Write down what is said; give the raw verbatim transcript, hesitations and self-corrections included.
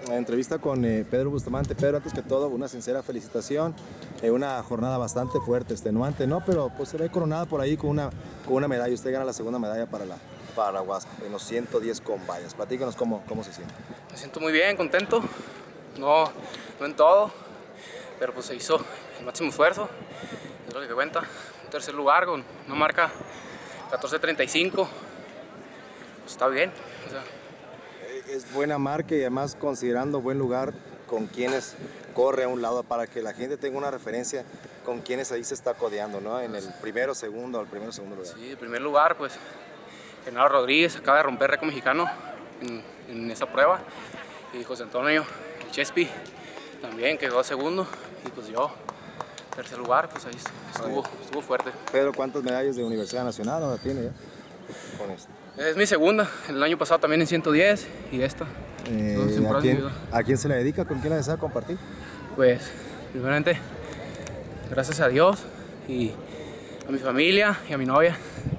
entrevista con eh, Pedro Bustamante. Pedro, antes que todo, una sincera felicitación, eh, una jornada bastante fuerte, extenuante, ¿no? Pero pues se ve coronada por ahí con una, con una medalla. Usted gana la segunda medalla para la, para la UASP en los ciento diez con vallas. Platícanos cómo, cómo se siente. Me siento muy bien, contento, no, no en todo, pero pues se hizo el máximo esfuerzo, es lo que cuenta. Un tercer lugar con una marca catorce treinta y cinco, pues está bien. O sea, es buena marca y además considerando buen lugar con quienes corre a un lado para que la gente tenga una referencia con quienes ahí se está codeando, ¿no? En el primero, segundo, al primero, segundo lugar. Sí, en primer lugar, pues Genaro Rodríguez acaba de romper récord mexicano en, en esa prueba, y José Antonio Chespi también quedó segundo, y pues yo tercer lugar, pues ahí estuvo, estuvo fuerte. Pedro, ¿cuántas medallas de Universidad Nacional ahora tiene ya con esto? Es mi segunda, el año pasado también en ciento diez y esta. Eh, ¿a, quién, ¿A quién se le dedica? ¿Con quién la desea compartir? Pues, primeramente, gracias a Dios y a mi familia y a mi novia.